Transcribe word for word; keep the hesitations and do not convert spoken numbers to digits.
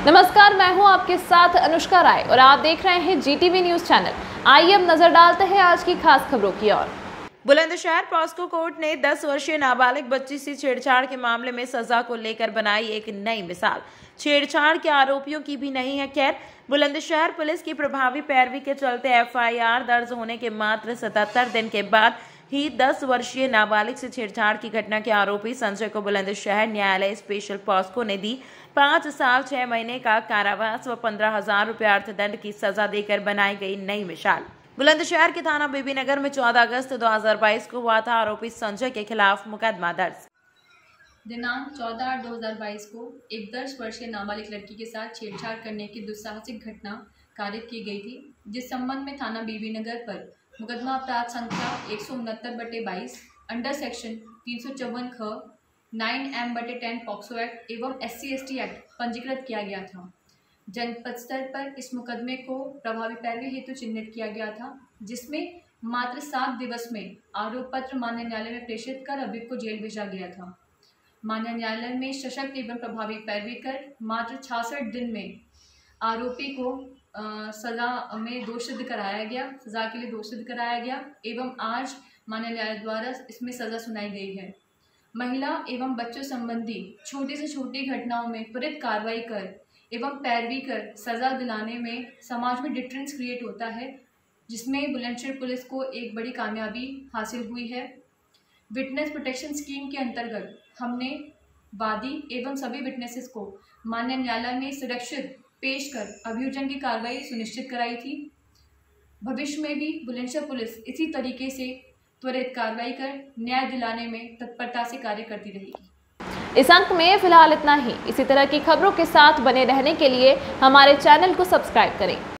नमस्कार, मैं हूं आपके साथ अनुष्का राय और आप देख रहे हैं जीटीवी न्यूज चैनल। आइए अब नजर डालते हैं आज की खास खबरों की ओर। बुलंदशहर पॉस्को कोर्ट ने दस वर्षीय नाबालिग बच्ची से छेड़छाड़ के मामले में सजा को लेकर बनाई एक नई मिसाल। छेड़छाड़ के आरोपियों की भी नहीं है खैर। बुलंदशहर पुलिस की प्रभावी पैरवी के चलते एफआईआर दर्ज होने के मात्र सतहत्तर दिन के बाद ही दस वर्षीय नाबालिग से छेड़छाड़ की घटना के आरोपी संजय को बुलंदशहर न्यायालय स्पेशल पॉस्को ने दी पांच साल छह महीने का कारावास व पंद्रह हजार रुपये अर्थदंड की सजा देकर बनाई गई नई मिसाल। बुलंदशहर के थाना बीबीनगर में चौदह अगस्त दो हजार बाईस को हुआ था आरोपी संजय के खिलाफ मुकदमा दर्ज। दिनांक चौदह आठ दो हजार बाईस को एक दस वर्षीय नाबालिग लड़की के साथ छेड़छाड़ करने की दुस्साहसिक घटना कारित की गई थी, जिस संबंध में थाना बीबीनगर पर मुकदमा अपराध संख्या एक सौ उनहत्तर बटे बाईस अंडर सेक्शन तीन सौ चौवन ख नाइन एम बटे टेन पॉक्सो एक्ट एवं S C S T act पंजीकृत किया गया था। जनपद स्तर पर इस मुकदमे को प्रभावी पैरवी हेतु चिन्हित किया गया था, जिसमें मात्र सात दिवस में आरोप पत्र मान्य न्यायालय में प्रेषित कर अभियुक्त को जेल भेजा गया था। मान्य न्यायालय में सशक्त एवं प्रभावी पैरवी कर मात्र छियासठ दिन में आरोपी को आ, सजा में दोष सिद्ध कराया गया सजा के लिए दोष सिद्ध कराया गया एवं आज मान्य न्यायालय द्वारा इसमें सजा सुनाई गई है। महिला एवं बच्चों संबंधी छोटी से छोटी घटनाओं में त्वरित कार्रवाई कर एवं पैरवी कर सजा दिलाने में समाज में डिटरेंस क्रिएट होता है, जिसमें बुलंदशहर पुलिस को एक बड़ी कामयाबी हासिल हुई है। विटनेस प्रोटेक्शन स्कीम के अंतर्गत हमने वादी एवं सभी विटनेसेस को मान्य न्यायालय में सुरक्षित पेश कर अभियोजन की कार्रवाई सुनिश्चित कराई थी। भविष्य में भी बुलंदशहर पुलिस इसी तरीके से त्वरित कार्रवाई कर न्याय दिलाने में तत्परता से कार्य करती रहेगी। इस अंक में फिलहाल इतना ही। इसी तरह की खबरों के साथ बने रहने के लिए हमारे चैनल को सब्सक्राइब करें।